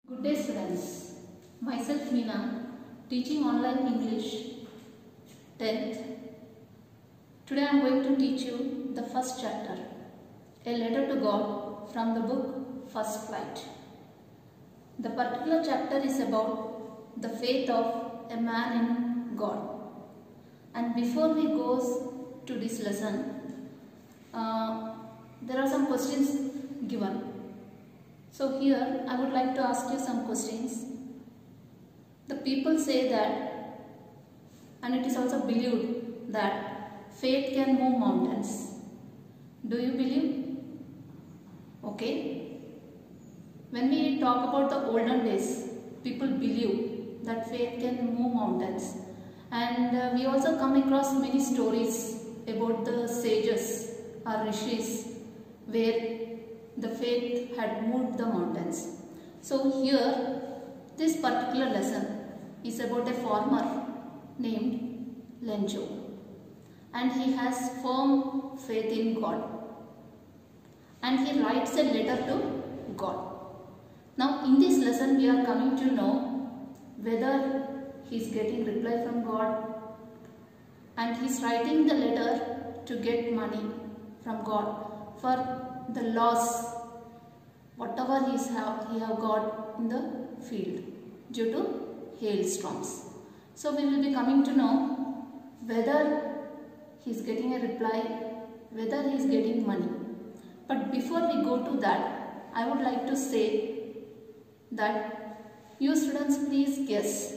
Good day students, myself Meena, teaching online English 10th. Today I am going to teach you the first chapter, A Letter to God from the book First Flight. The particular chapter is about the faith of a man in God. And before we go to this lesson, there are some questions given. So here I would like to ask you some questions. The people say that, and it is also believed that faith can move mountains. Do you believe? Okay. When we talk about the olden days, people believe that faith can move mountains. And we also come across many stories about the sages or rishis where the faith had moved the mountains. So here, this particular lesson is about a farmer named Lenjo, and he has firm faith in God, and he writes a letter to God. Now in this lesson we are coming to know whether he is getting reply from God, and he is writing the letter to get money from God for the loss whatever he have got in the field due to hailstorms. So we will be coming to know whether he is getting a reply, whether he is getting money. But before we go to that, I would like to say that you students, please guess.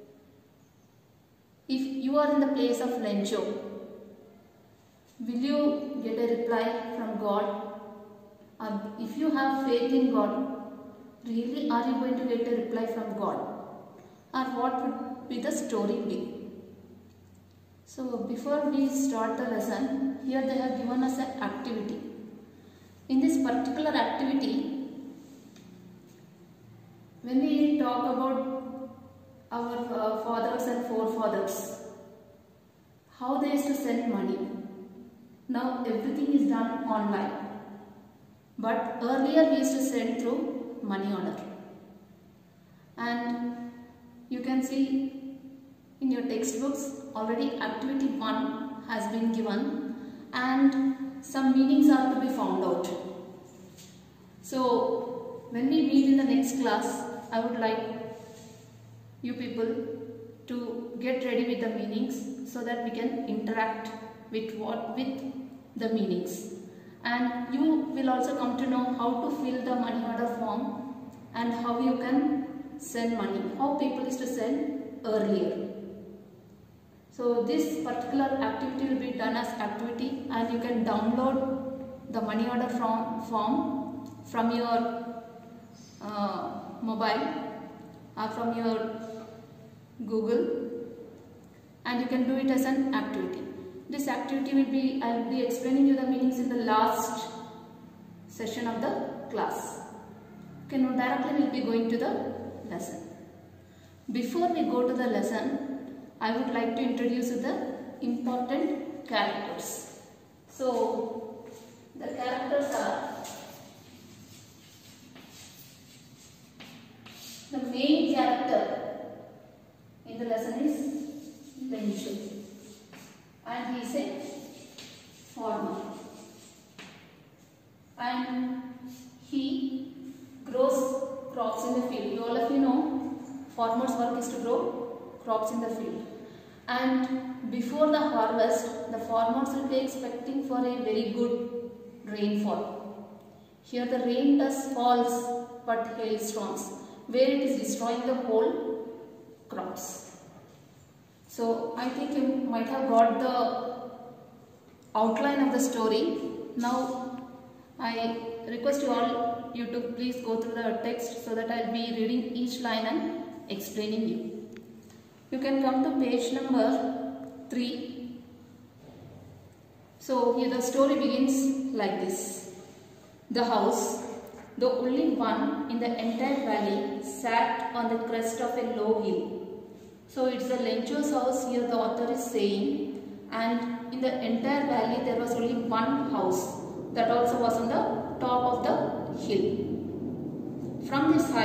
If you are in the place of Lenjo, will you get a reply from God? If you have faith in God, really are you going to get a reply from God? Or what would be the story be? So before we start the lesson, here they have given us an activity. In this particular activity, when we talk about our fathers and forefathers, how they used to send money. Now everything is done online. But earlier we used to send through money order. And you can see in your textbooks already activity 1 has been given and some meanings are to be found out. So when we meet in the next class, I would like you people to get ready with the meanings so that we can interact with the meanings. And you will also come to know how to fill the money order form and how you can send money, how people used to send earlier. So this particular activity will be done as activity, and you can download the money order form from your mobile or from your Google, and you can do it as an activity. This activity will be, I will be explaining you the meanings in the last session of the class. Okay, now directly we will be going to the lesson. Before we go to the lesson, I would like to introduce you the important characters. So, the characters are, the main character in the lesson is Lenjo. And he is a farmer, and he grows crops in the field. All of you know farmers' work is to grow crops in the field, and before the harvest the farmers will be expecting for a very good rainfall. Here the rain does falls, but hailstorms where it is destroying the whole crops. So I think you might have got the outline of the story. Now I request you to please go through the text so that I will be reading each line and explaining you. You can come to page number 3. So here the story begins like this. The house, the only one in the entire valley, sat on the crest of a low hill. So it's the Lenjo's house here the author is saying, and in the entire valley there was only one house that also was on the top of the hill. From this height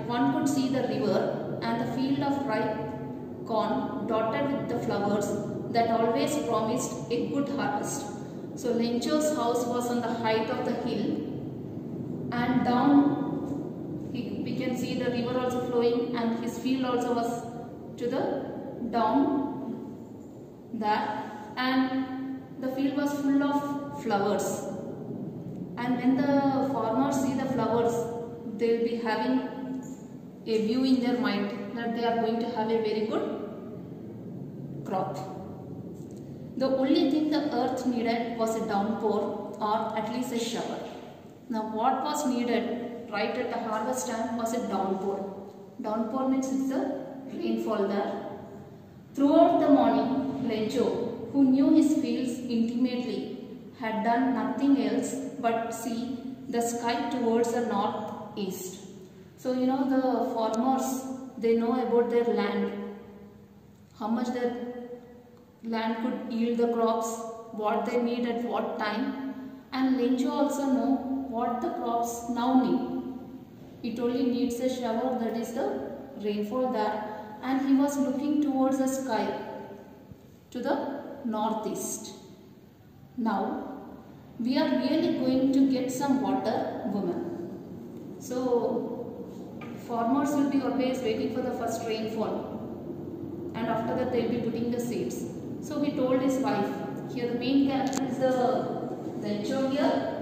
one could see the river and the field of ripe corn dotted with the flowers that always promised a good harvest. So Lencho's house was on the height of the hill, and down we can see the river also flowing, and his field also was to the down there, and the field was full of flowers. And when the farmers see the flowers, they will be having a view in their mind that they are going to have a very good crop. The only thing the earth needed was a downpour, or at least a shower. Now what was needed right at the harvest time was a downpour. Downpour means it's the rainfall there. Throughout the morning, Lencho, who knew his fields intimately, had done nothing else but see the sky towards the northeast. So you know, the farmers, they know about their land, how much their land could yield the crops, what they need at what time, and Lencho also know what the crops now need. It only needs a shower, that is the rainfall there, and he was looking towards the sky to the northeast. Now we are really going to get some water, woman. So farmers will be always waiting for the first rainfall, and after that they will be putting the seeds. So he told his wife, here the main character is the Lencho here.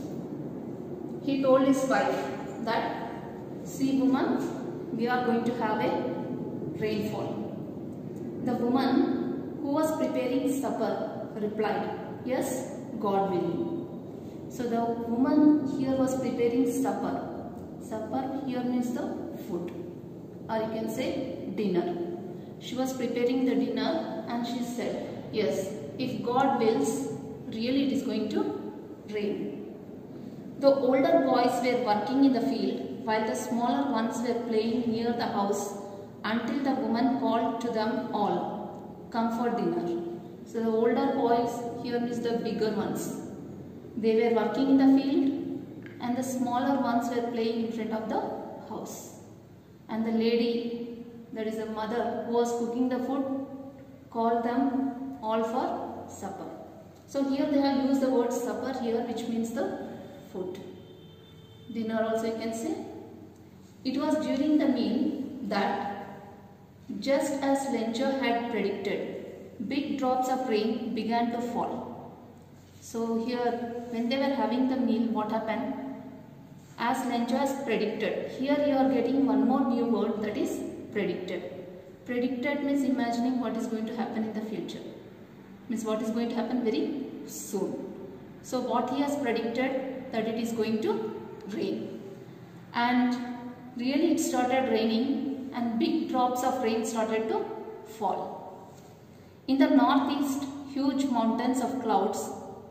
He told his wife that, see woman, we are going to have a rainfall. The woman who was preparing supper replied, yes, God willing. So the woman here was preparing supper. Supper here means the food, or you can say dinner. She was preparing the dinner, and she said, yes, if God wills, really it is going to rain. The older boys were working in the field, while the smaller ones were playing near the house, until the woman called to them all, come for dinner. So the older boys here means the bigger ones. They were working in the field, and the smaller ones were playing in front of the house. And the lady, that is the mother who was cooking the food, called them all for supper. So here they have used the word supper here, which means the food. Dinner also you can say. It was during the meal that, just as Lencho had predicted, big drops of rain began to fall. So here, when they were having the meal, what happened? As Lencho has predicted, here you are getting one more new word, that is predicted. Predicted means imagining what is going to happen in the future. Means what is going to happen very soon. So what he has predicted, that it is going to rain. And really it started raining, and big drops of rain started to fall. In the northeast, huge mountains of clouds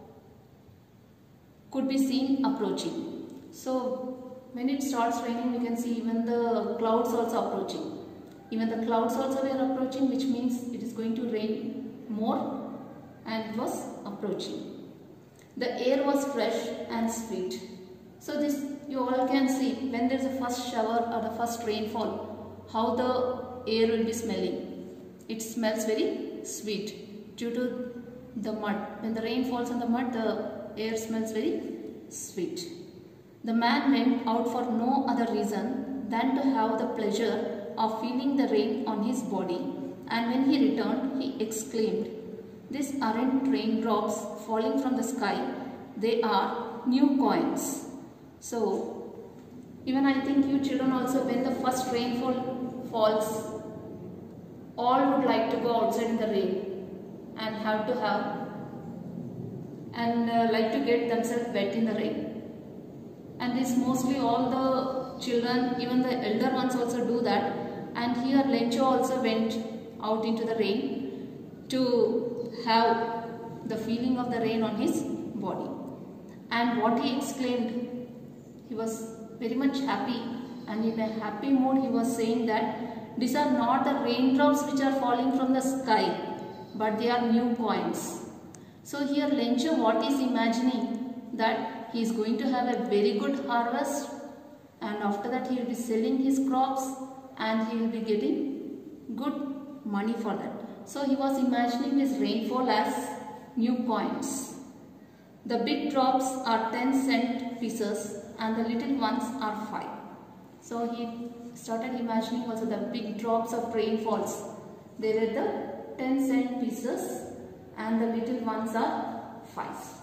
could be seen approaching. So when it starts raining, we can see even the clouds also approaching. Even the clouds also were approaching, which means it is going to rain more, and it was approaching. The air was fresh and sweet. So this you all can see, when there is a first shower or the first rainfall, how the air will be smelling. It smells very sweet due to the mud. When the rain falls on the mud, the air smells very sweet. The man went out for no other reason than to have the pleasure of feeling the rain on his body, and when he returned, he exclaimed, "These aren't raindrops falling from the sky, they are new coins." So, even I think you children also, when the first rainfall falls, all would like to go outside in the rain and have to have and like to get themselves wet in the rain. And this mostly all the children, even the elder ones also do that. And here Lencho also went out into the rain to have the feeling of the rain on his body. And what he exclaimed, he was very much happy, and in a happy mood he was saying that these are not the raindrops which are falling from the sky, but they are new coins. So here Lencho, what is imagining, that he is going to have a very good harvest, and after that he will be selling his crops and he will be getting good money for that. So he was imagining this rainfall as new coins. The big drops are 10-cent pieces and the little ones are 5. So he started imagining also the big drops of rainfalls. They were the 10-cent pieces and the little ones are 5.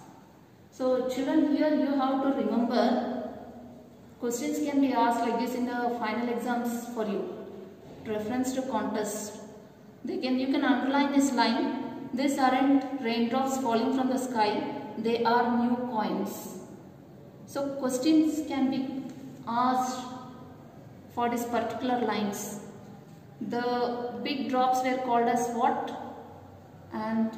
So children, here you have to remember, questions can be asked like this in the final exams for you. Reference to contest. You can underline this line. These aren't raindrops falling from the sky. They are new coins. So questions can be asked for these particular lines. The big drops were called as what? And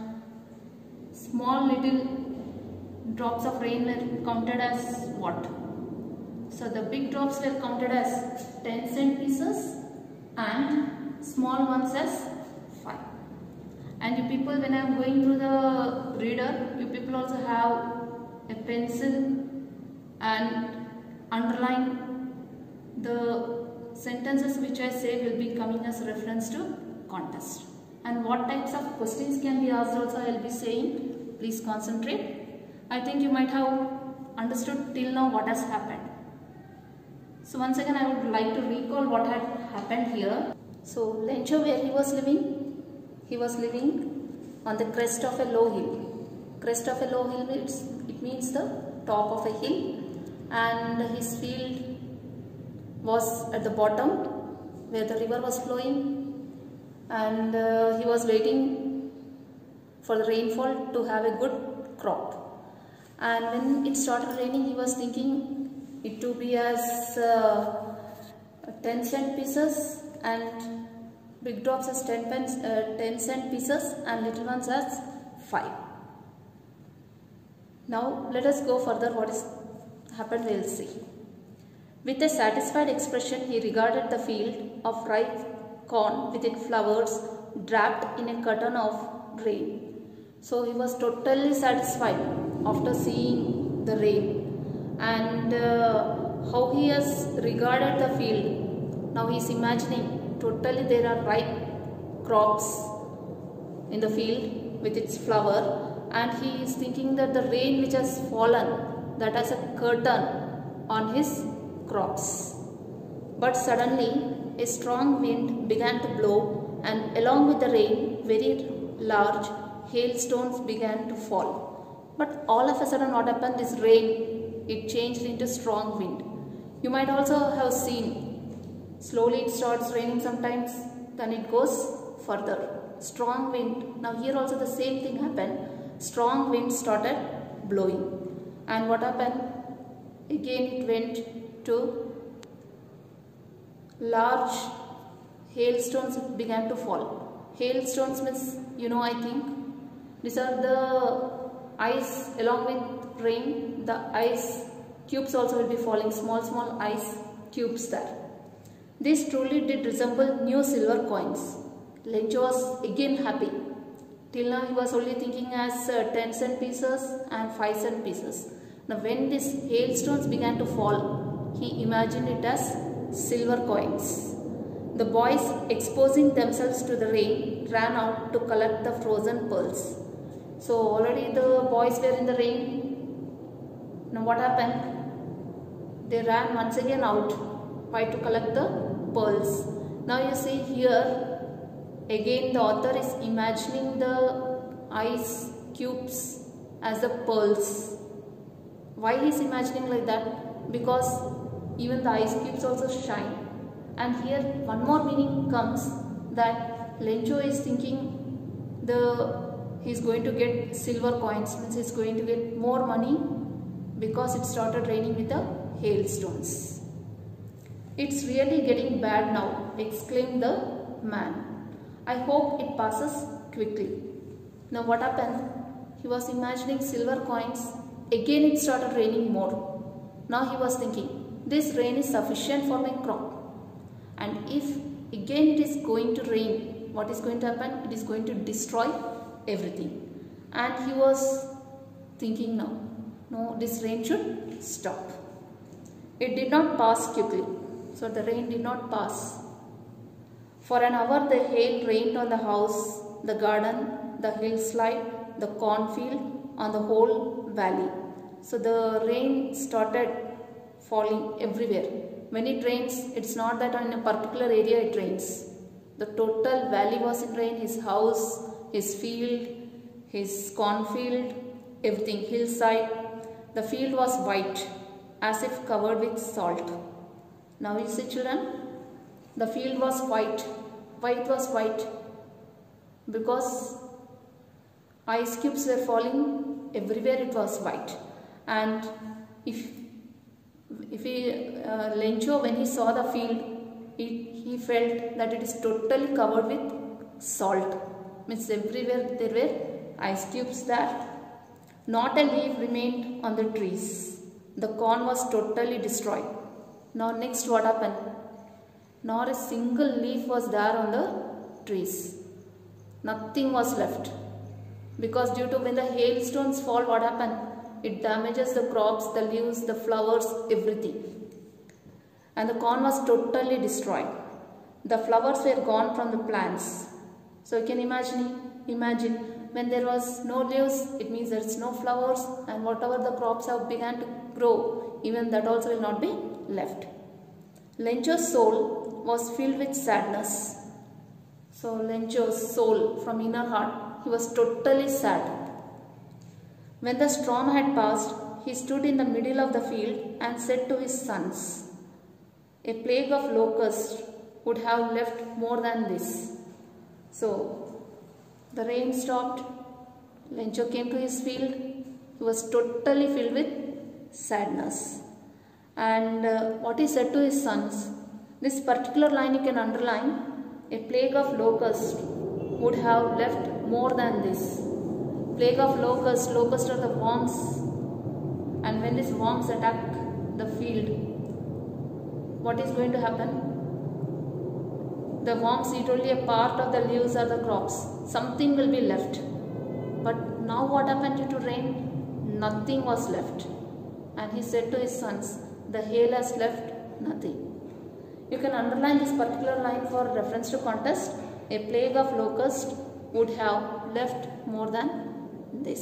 small little drops of rain were counted as what? So the big drops were counted as 10-cent pieces and small ones as 5. And you people, when I am going through the reader, you people also have a pencil and underline the sentences which I say will be coming as reference to contest. And what types of questions can be asked also I will be saying. Please concentrate. I think you might have understood till now what has happened. So once again I would like to recall what had happened here. So Lencho, where he was living? He was living on the crest of a low hill. Crest of a low hill, it means the top of a hill, and his field was at the bottom where the river was flowing, and he was waiting for the rainfall to have a good crop. And when it started raining, he was thinking it to be as 10-cent pieces and big drops as 10-cent pieces and little ones as 5. Now let us go further. What is happened we will see. With a satisfied expression, he regarded the field of ripe corn with its flowers draped in a curtain of rain. So he was totally satisfied after seeing the rain, and how he has regarded the field. Now he is imagining totally there are ripe crops in the field with its flower, and he is thinking that the rain which has fallen, that has a curtain on his crops. But suddenly a strong wind began to blow, and along with the rain very large hailstones began to fall. But all of a sudden what happened, this rain, it changed into strong wind. You might also have seen, slowly it starts raining sometimes, then it goes further. Strong wind. Now here also the same thing happened. Strong wind started blowing. And what happened? Again it went to large hailstones began to fall. Hailstones means, you know, I think these are the ice, along with rain, the ice cubes also will be falling, small ice cubes there. This truly did resemble new silver coins. Lencho was again happy. Till now he was only thinking as 10-cent pieces and 5-cent pieces. Now when these hailstones began to fall, he imagined it as silver coins. The boys, exposing themselves to the rain, ran out to collect the frozen pearls. So already the boys were in the rain. Now what happened? They ran once again out to collect the pearls. Now you see here, again the author is imagining the ice cubes as the pearls. Why he is imagining like that? Because even the ice cubes also shine. And here one more meaning comes, that Lencho is thinking he is going to get silver coins, means he is going to get more money because it started raining with the hailstones. It's really getting bad now, exclaimed the man. I hope it passes quickly. Now what happened? He was imagining silver coins. Again it started raining more. Now he was thinking, this rain is sufficient for my crop. And if again it is going to rain, what is going to happen? It is going to destroy everything. And he was thinking, no, this rain should stop. It did not pass quickly. So the rain did not pass. For an hour the hail rained on the house, the garden, the hillside, the cornfield, on the whole valley. So the rain started falling everywhere. When it rains, it's not that in a particular area it rains. The total valley was in rain, his house, his field, his cornfield, everything, hillside. The field was white, as if covered with salt. Now you see children, the field was white. Why it was white? Because ice cubes were falling everywhere, it was white. And if Lencho, when he saw the field, he felt that it is totally covered with salt. Means everywhere there were ice cubes there. Not a leaf remained on the trees. The corn was totally destroyed. Now next what happened? Not a single leaf was there on the trees. Nothing was left. Because due to when the hailstones fall, what happened? It damages the crops, the leaves, the flowers, everything. And the corn was totally destroyed. The flowers were gone from the plants. So you can imagine when there was no leaves, it means there is no flowers, and whatever the crops have begun to grow, even that also will not be left. Lencho's soul was filled with sadness. So Lencho's soul, from inner heart, he was totally sad. When the storm had passed, he stood in the middle of the field and said to his sons, "A plague of locusts would have left more than this." So the rain stopped. Lencho came to his field. He was totally filled with sadness. And what he said to his sons, this particular line you can underline, "A plague of locusts would have left more than this." Plague of locusts, locusts are the worms, and when these worms attack the field, what is going to happen? The worms eat only a part of the leaves or the crops. Something will be left. But now what happened due to rain? Nothing was left. And he said to his sons, the hail has left nothing. You can underline this particular line for reference to context. A plague of locusts would have left more than this.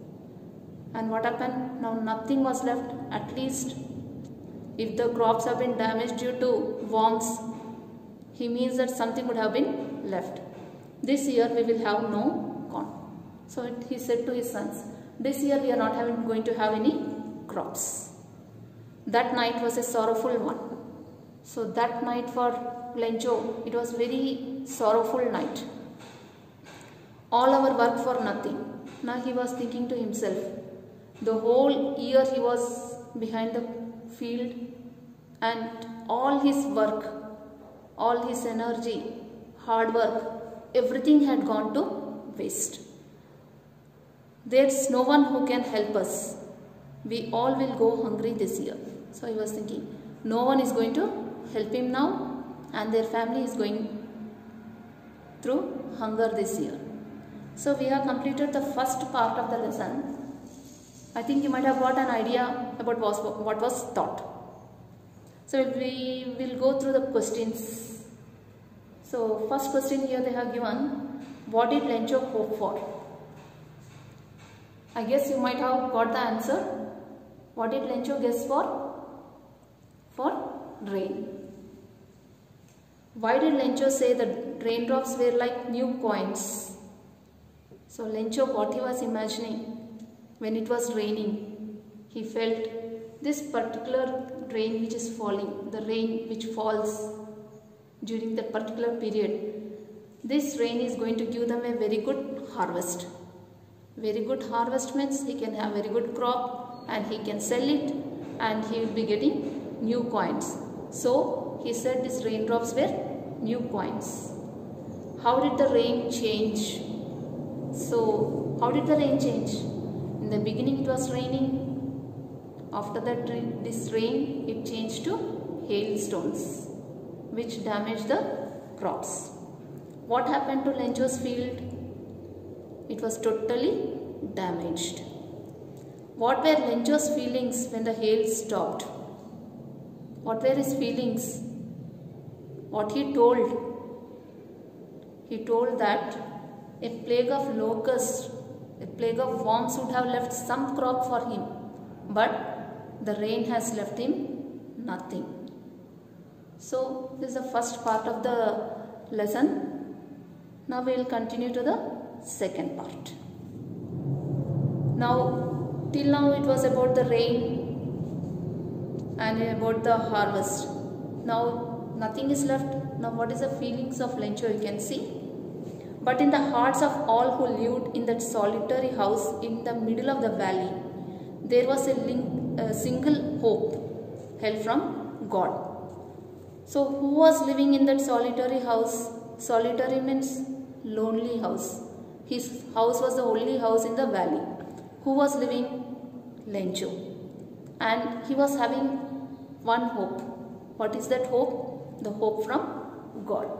And what happened? Now nothing was left. At least if the crops have been damaged due to worms, he means that something would have been left. This year we will have no corn. So he said to his sons, this year we are not going to have any crops. That night was a sorrowful one. So that night for Lencho, it was very sorrowful night. All our work for nothing. Now he was thinking to himself, the whole year he was behind the field, and all his work, all his energy, hard work, everything had gone to waste. There's no one who can help us. We all will go hungry this year. So he was thinking, no one is going to help him now, and their family is going through hunger this year. So we have completed the first part of the lesson. I think you might have got an idea about what was taught. So we will go through the questions. So first question here they have given, what did Lencho hope for? I guess you might have got the answer. What did Lencho guess for? For rain. Why did Lencho say that raindrops were like new coins? So Lencho, what he was imagining when it was raining, he felt this particular rain which is falling, the rain which falls during that particular period, this rain is going to give them a very good harvest. Very good harvest means he can have very good crop and he can sell it and he will be getting new coins. So he said these raindrops were new coins. How did the rain change? So how did the rain change? In the beginning it was raining. After that this rain, it changed to hailstones which damaged the crops. What happened to Lencho's field? It was totally damaged. What were Lencho's feelings when the hail stopped? What were his feelings? What he told? He told that a plague of locusts, a plague of worms would have left some crop for him, but the rain has left him nothing. So this is the first part of the lesson. Now we will continue to the second part. Now, till now it was about the rain and about the harvest. Now nothing is left. Now what is the feelings of Lencho, you can see. But in the hearts of all who lived in that solitary house in the middle of the valley, there was a single hope held from God. So who was living in that solitary house? Solitary means lonely house. His house was the only house in the valley. Who was living? Lencho. And he was having one hope. What is that hope? The hope from God.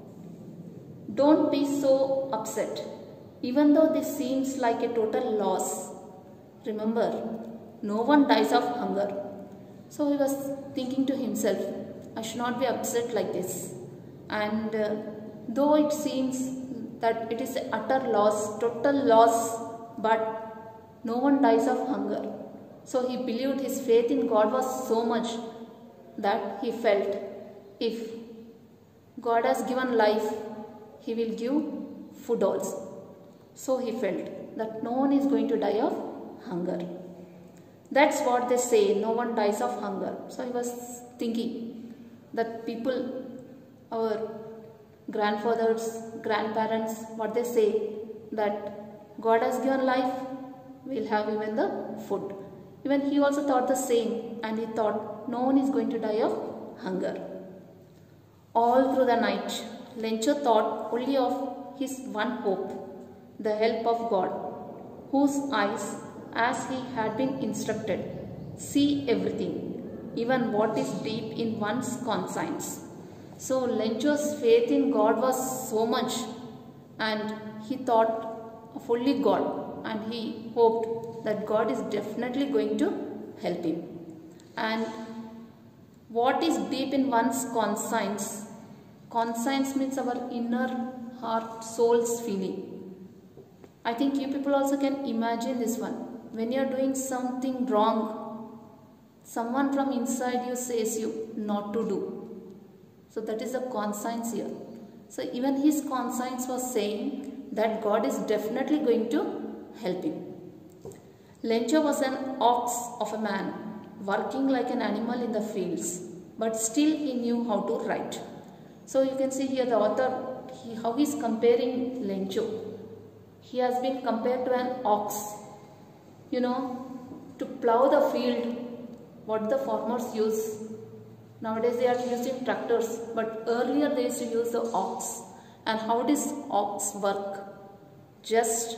Don't be so upset. Even though this seems like a total loss, remember, no one dies of hunger. So he was thinking to himself, I should not be upset like this. And though it seems that it is an utter loss, total loss, but no one dies of hunger. So he believed, his faith in God was so much that he felt, if God has given life, he will give food also. So he felt that no one is going to die of hunger. That's what they say, no one dies of hunger. So he was thinking that people, our grandfathers, grandparents, what they say, that God has given life, we'll have even the food. Even he also thought the same, and he thought no one is going to die of hunger. All through the night, Lencho thought only of his one hope, the help of God, whose eyes, as he had been instructed, see everything, even what is deep in one's conscience. So Lencho's faith in God was so much, and he thought of only God, and he hoped that God is definitely going to help him. And what is deep in one's conscience? Conscience means our inner heart, soul's feeling. I think you people also can imagine this one. When you are doing something wrong, someone from inside you says you not to do. So that is the conscience here. So even his conscience was saying that God is definitely going to help him. Lencho was an ox of a man, working like an animal in the fields, but still he knew how to write. So you can see here the author, how he is comparing Lencho. He has been compared to an ox. You know, to plow the field, what the farmers use. Nowadays they are using tractors, but earlier they used to use the ox. And how does ox work? Just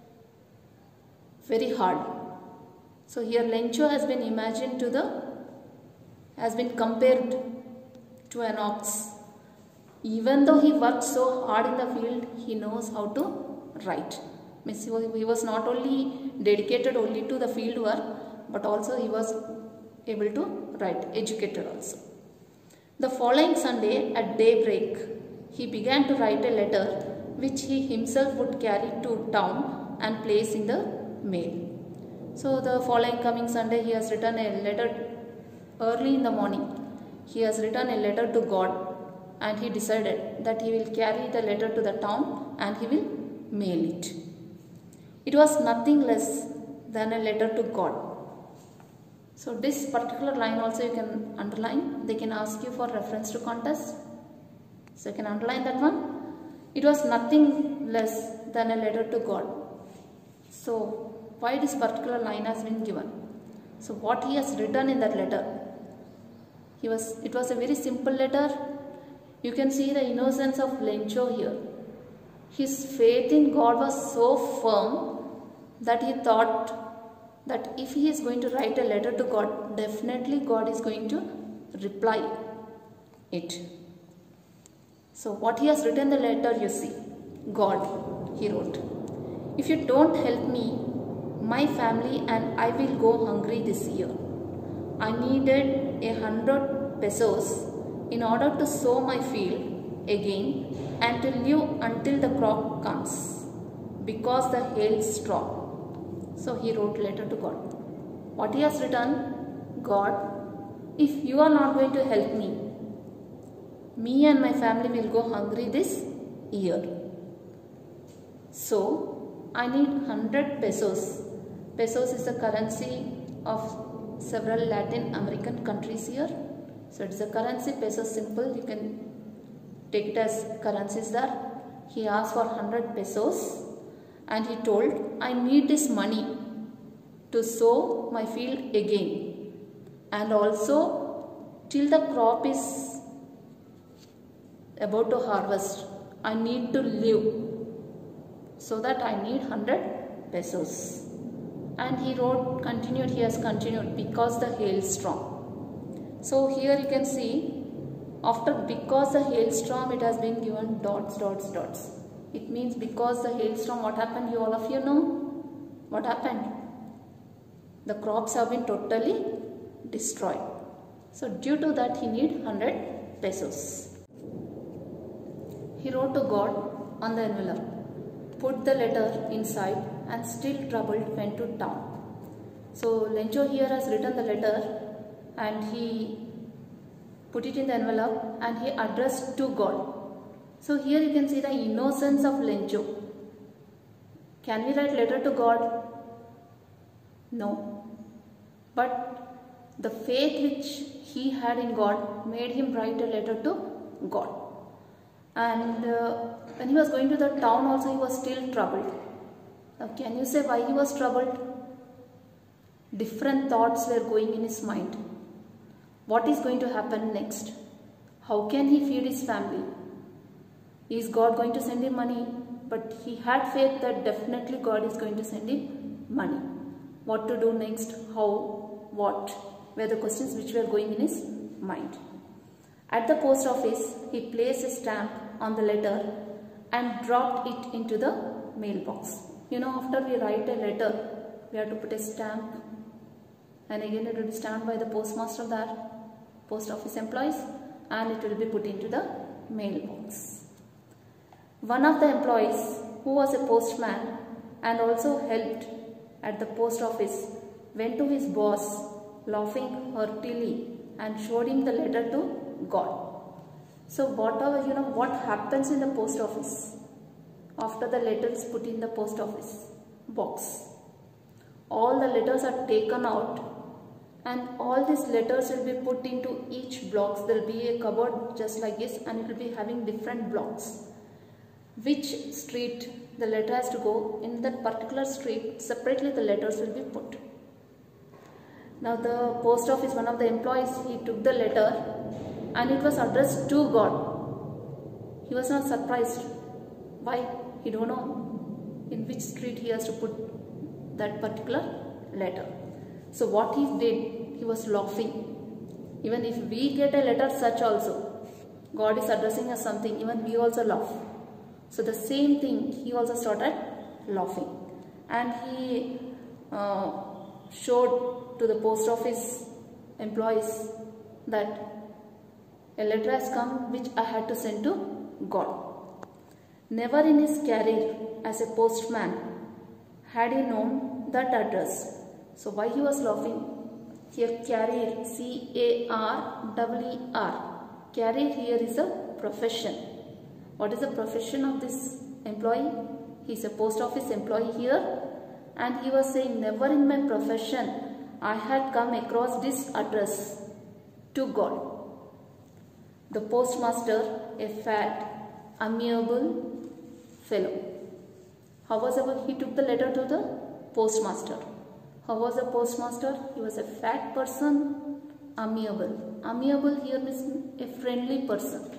very hard. So here Lencho has been imagined has been compared to an ox. Even though he worked so hard in the field, he knows how to write. Means he was not only dedicated only to the field work, but also he was able to write, educated also. The following Sunday at daybreak, he began to write a letter which he himself would carry to town and place in the mail. So the following coming Sunday, he has written a letter early in the morning. He has written a letter to God, and he decided that he will carry the letter to the town and he will mail it. It was nothing less than a letter to God. So this particular line also you can underline. They can ask you for reference to contest. So you can underline that one. It was nothing less than a letter to God. So why this particular line has been given? So what he has written in that letter? It was a very simple letter. You can see the innocence of Lencho here. His faith in God was so firm that he thought that if he is going to write a letter to God, definitely God is going to reply it. So what he has written in the letter, you see, God, he wrote, if you don't help me, my family and I will go hungry this year. I needed 100 pesos in order to sow my field again and to live until the crop comes, because the hailstorm. So he wrote letter to God. What he has written? God, if you are not going to help me and my family will go hungry this year. So I need 100 pesos. Pesos is the currency of several Latin American countries here. So it's a currency, pesos simple, you can take it as currencies there. He asked for 100 pesos and he told, I need this money to sow my field again, and also till the crop is about to harvest, I need to live, so that I need 100 pesos. And he wrote, continued, he has continued, because the hailstorm. So here you can see, after because the hailstorm, it has been given dots, dots, dots. It means because the hailstorm, what happened? You all of you know what happened? The crops have been totally destroyed. So due to that, he need 100 pesos. He wrote to God on the envelope, put the letter inside, and still troubled went to town. So Lencho here has written the letter and he put it in the envelope and he addressed to God. So here you can see the innocence of Lencho. Can we write letter to God? No. But the faith which he had in God made him write a letter to God. And when he was going to the town also, he was still troubled. Now can you say why he was troubled? Different thoughts were going in his mind. What is going to happen next? How can he feed his family? Is God going to send him money? But he had faith that definitely God is going to send him money. What to do next? How? What? Were the questions which were going in his mind. At the post office, he placed a stamp on the letter and dropped it into the mailbox. You know, after we write a letter, we have to put a stamp, and again it will be stamped by the postmaster there, post office employees, and it will be put into the mailbox. One of the employees, who was a postman and also helped at the post office, went to his boss laughing heartily and showed him the letter to God. So whatever, you know, what happens in the post office after the letter is put in the post office box? All the letters are taken out and all these letters will be put into each blocks. There will be a cupboard just like this and it will be having different blocks. Which street the letter has to go, in that particular street separately the letters will be put. Now the post office, one of the employees, he took the letter and it was addressed to God. He was not surprised. Why? He don't know in which street he has to put that particular letter. So what he did, he was laughing. Even if we get a letter such also, God is addressing us something, even we also laugh. So the same thing, he also started laughing. And he showed to the post office employees that a letter has come which I had to send to God. Never in his career as a postman had he known that address. So why he was laughing? Here career, C-A-R-E-E-R. Career here is a profession. What is the profession of this employee? He is a post office employee here, and he was saying, never in my profession I had come across this address to God. The postmaster, a fat, amiable fellow. How was he took the letter to the postmaster? How was the postmaster? He was a fat person, amiable. Amiable here means a friendly person.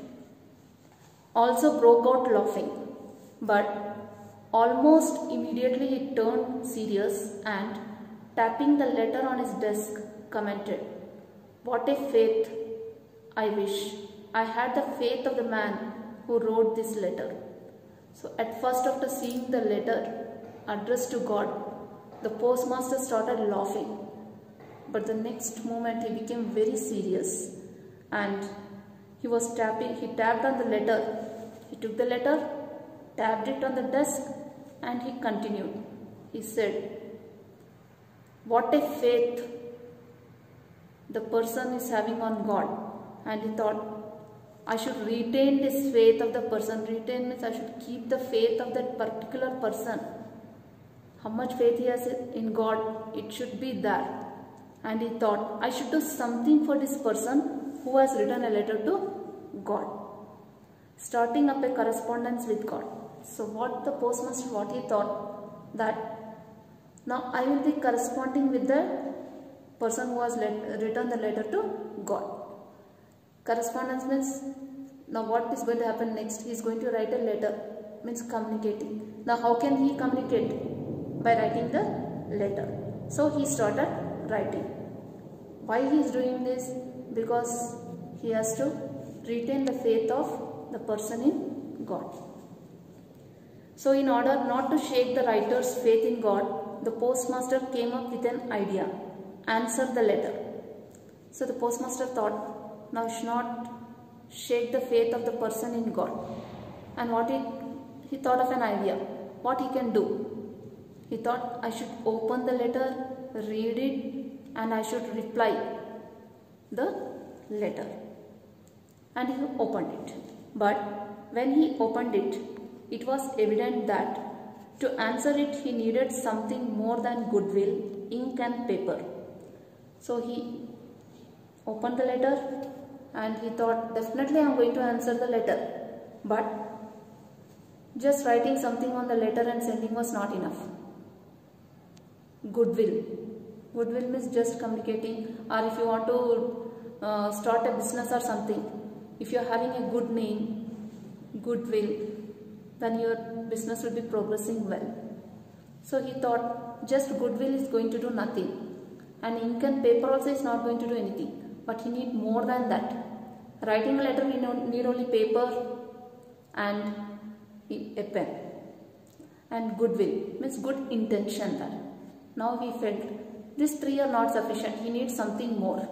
Also broke out laughing, but almost immediately he turned serious and, tapping the letter on his desk, commented, "What a faith! I wish I had the faith of the man who wrote this letter." So at first, after seeing the letter addressed to God, the postmaster started laughing, but the next moment he became very serious and he tapped on the letter. He took the letter, tapped it on the desk, and he continued. He said, "What a faith the person is having on God." And he thought, I should retain this faith of the person. Retain means I should keep the faith of that particular person. How much faith he has in God, it should be there. And he thought, I should do something for this person who has written a letter to God, starting up a correspondence with God. So what the postmaster, what he thought, that now I will be corresponding with the person who has written the letter to God. Correspondence means, now what is going to happen next? He is going to write a letter, means communicating. Now how can he communicate? By writing the letter. So he started writing. Why he is doing this? Because he has to retain the faith of the person in God. So in order not to shake the writer's faith in God, the postmaster came up with an idea. Answer the letter. So the postmaster thought, now should not shake the faith of the person in God. And what he thought of an idea. What he can do? He thought, I should open the letter, read it, and I should reply the letter. And he opened it. But when he opened it, it was evident that to answer it, he needed something more than goodwill, ink and paper. So he opened the letter and he thought, definitely I am going to answer the letter. But just writing something on the letter and sending was not enough. Goodwill. Goodwill means just communicating, or if you want to start a business or something, if you are having a good name, goodwill, then your business will be progressing well. So he thought just goodwill is going to do nothing, and ink and paper also is not going to do anything, but he need more than that. Writing a letter, we need only paper and a pen. And goodwill means good intention there. Now he felt these three are not sufficient, he needs something more.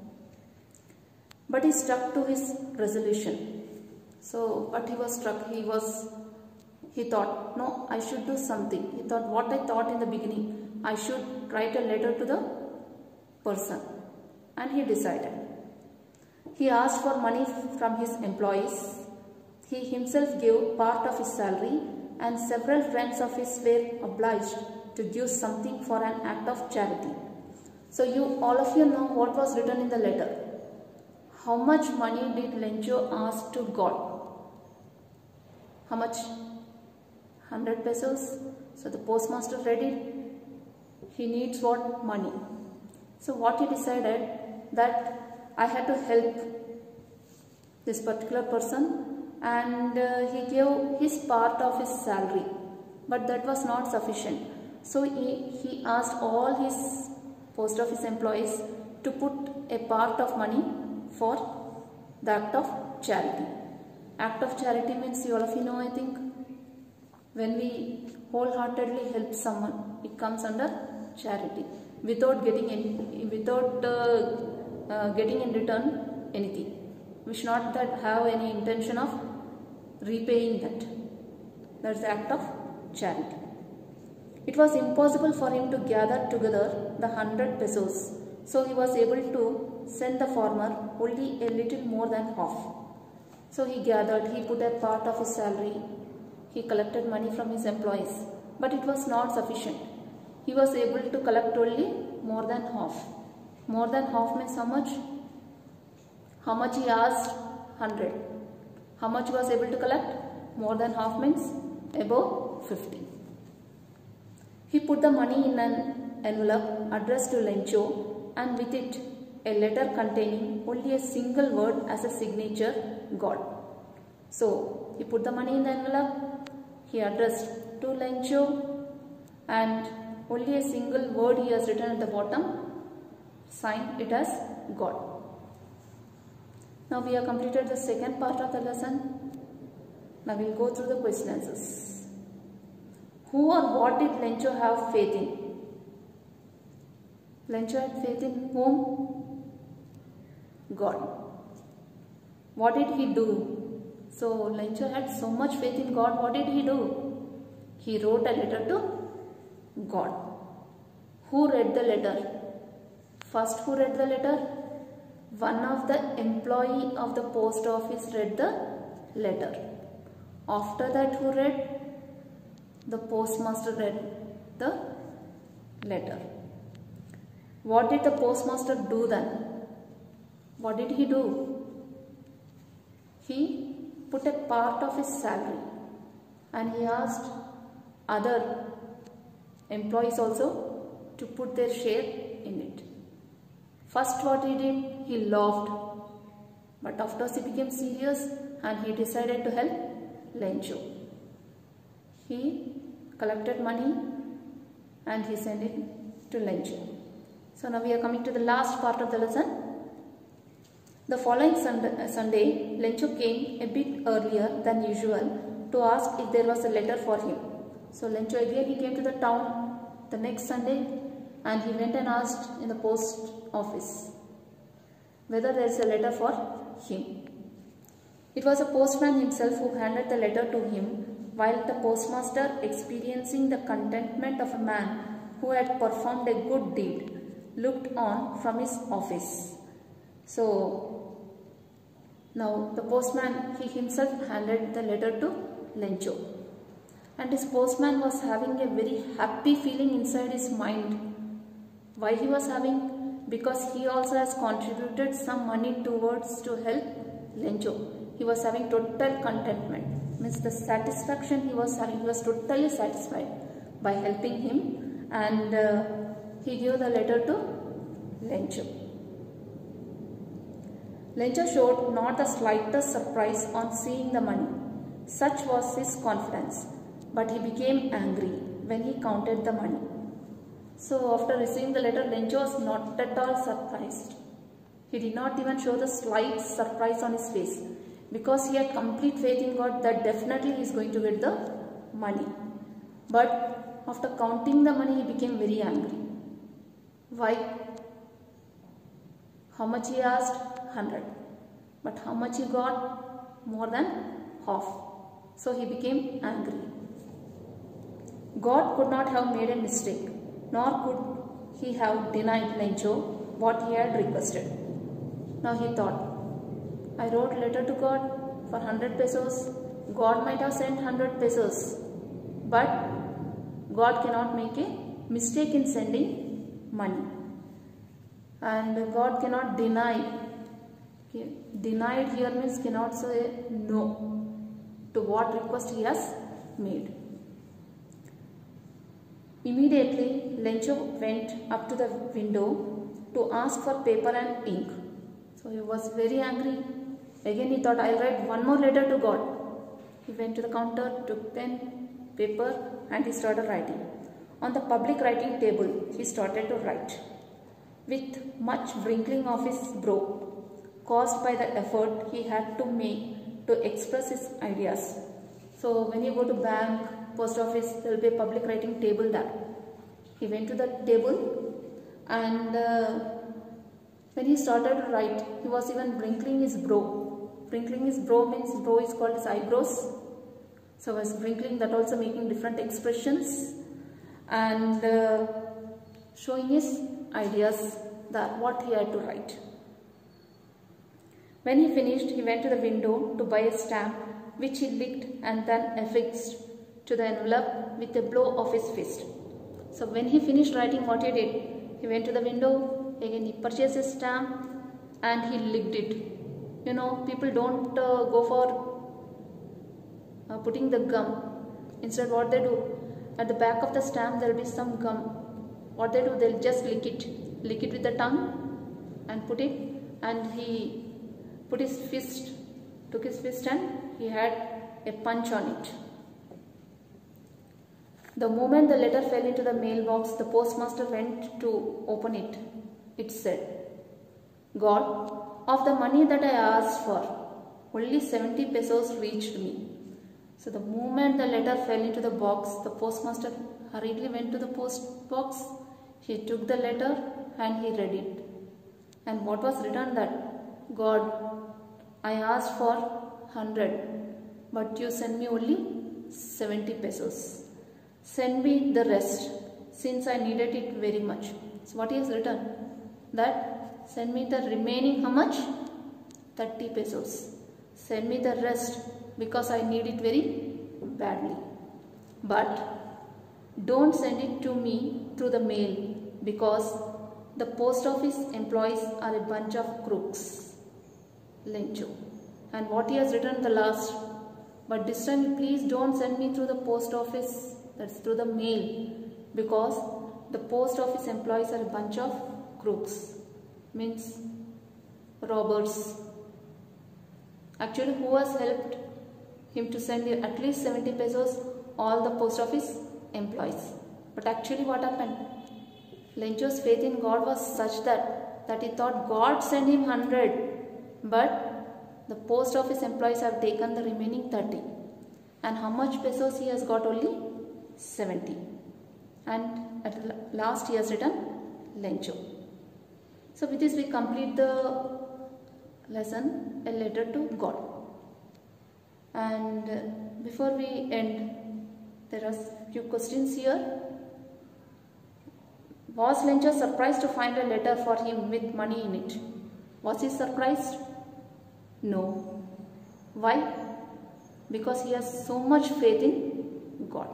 But he stuck to his resolution. So, but he was struck, he thought, no, I should do something. He thought what I thought in the beginning, I should write a letter to the person. And he decided. He asked for money from his employees. He himself gave part of his salary, and several friends of his were obliged to give something for an act of charity. So all of you know what was written in the letter. How much money did Lencho ask to God? How much? 100 pesos. So the postmaster read it. He needs what? Money. So what he decided, that I had to help this particular person, and he gave his part of his salary, but that was not sufficient. So he asked all his post office employees to put a part of money for the act of charity. Act of charity means, you all of you know, I think, when we wholeheartedly help someone, it comes under charity, without getting in return anything. We should not have any intention of repaying that. That is the act of charity. It was impossible for him to gather together the 100 pesos, so he was able to send the farmer only a little more than half. So he gathered, he put a part of his salary, he collected money from his employees, but it was not sufficient. He was able to collect only more than half. More than half means how much? How much he asked? 100. How much he was able to collect? More than half means above 50. He put the money in an envelope addressed to Lencho, and with it a letter containing only a single word as a signature, God. So he put the money in the envelope, he addressed to Lencho, and only a single word he has written at the bottom, signed it as God. Now we have completed the second part of the lesson. Now we will go through the question answers. Who or what did Lencho have faith in? Lencho had faith in whom? God. What did he do? So Lencho had so much faith in God. What did he do? He wrote a letter to God. Who read the letter? First, who read the letter? One of the employee of the post office read the letter. After that, who read? The postmaster read the letter. What did the postmaster do then? What did he do? He put a part of his salary and he asked other employees also to put their share in it. First, what he did? He laughed. But after he became serious and he decided to help Lencho. He collected money and he sent it to Lencho. So now we are coming to the last part of the lesson. The following Sunday, Lencho came a bit earlier than usual to ask if there was a letter for him. So Lencho again he came to the town the next Sunday and he went and asked in the post office whether there is a letter for him. It was a postman himself who handed the letter to him, while the postmaster, experiencing the contentment of a man who had performed a good deed, looked on from his office. So now the postman, he himself handed the letter to Lencho. And this postman was having a very happy feeling inside his mind. Why he was having? Because he also has contributed some money towards to help Lencho. He was having total contentment. Means the satisfaction he was having, he was totally satisfied by helping him, and he gave the letter to Lencho. Lencho showed not the slightest surprise on seeing the money. Such was his confidence. But he became angry when he counted the money. So after receiving the letter, Lencho was not at all surprised. He did not even show the slight surprise on his face, because he had complete faith in God that definitely he is going to get the money. But after counting the money, he became very angry. Why? How much he asked? 100. But how much he got? More than half. So he became angry. God could not have made a mistake, nor could he have denied Lencho what he had requested. Now he thought, I wrote a letter to God for 100 pesos. God might have sent 100 pesos. But God cannot make a mistake in sending money. And God cannot deny. Denied here means cannot say no to what request he has made. Immediately, Lencho went up to the window to ask for paper and ink. So he was very angry. Again he thought, I'll write one more letter to God. He went to the counter, took pen, paper, and he started writing. On the public writing table, he started to write. With much wrinkling of his brow, caused by the effort he had to make to express his ideas. So when you go to bank, post office, there will be a public writing table there. He went to the table, and when he started to write, he was even wrinkling his brow. Wrinkling his brow means brow is called as eyebrows. So he was wrinkling, that also making different expressions and showing his ideas, that what he had to write. When he finished, he went to the window to buy a stamp, which he licked and then affixed to the envelope with a blow of his fist. So when he finished writing, what he did? He went to the window, again he purchased a stamp and he licked it. You know, people don't go for putting the gum. Instead what they do, at the back of the stamp there will be some gum. What they do, they'll just lick it with the tongue and put it, and he put his fist, took his fist and he had a punch on it. The moment the letter fell into the mailbox, the postmaster went to open it. It said, God, of the money that I asked for, only 70 pesos reached me. So the moment the letter fell into the box, the postmaster hurriedly went to the post box. He took the letter and he read it. And what was written that? God, I asked for 100, but you send me only 70 pesos. Send me the rest, since I needed it very much. So what he has written? That send me the remaining how much? 30 pesos. Send me the rest because I need it very badly. But don't send it to me through the mail because the post office employees are a bunch of crooks. Lencho. And what he has written the last, but this time please don't send me through the post office, that's through the mail, because the post office employees are a bunch of crooks, means robbers. Actually, who has helped him to send at least 70 pesos? All the post office employees. But actually what happened? Lencho's faith in God was such that he thought God sent him 100, but the post office employees have taken the remaining 30. And how much pesos he has got? Only 70. And at last he has written Lencho. So with this we complete the lesson, a letter to God. And before we end, there are few questions here. Was Lencho surprised to find a letter for him with money in it? Was he surprised? No. Why? Because he has so much faith in God.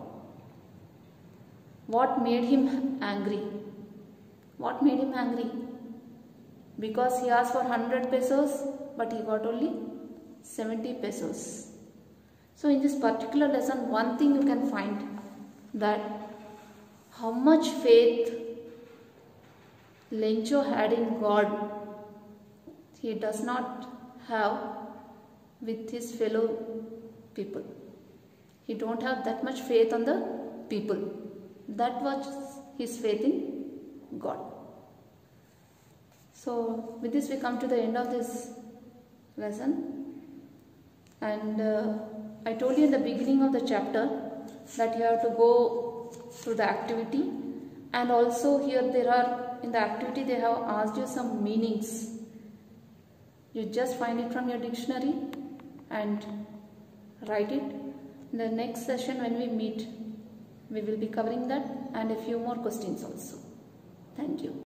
What made him angry? What made him angry? Because he asked for 100 pesos, but he got only 70 pesos. So in this particular lesson, one thing you can find, that how much faith Lencho had in God, he does not have with his fellow people. He don't have that much faith on the people. That was his faith in God. So with this we come to the end of this lesson. And I told you in the beginning of the chapter that you have to go through the activity, and also here there are, in the activity they have asked you some meanings. You just find it from your dictionary and write it. In the next session when we meet, we will be covering that and a few more questions also. Thank you.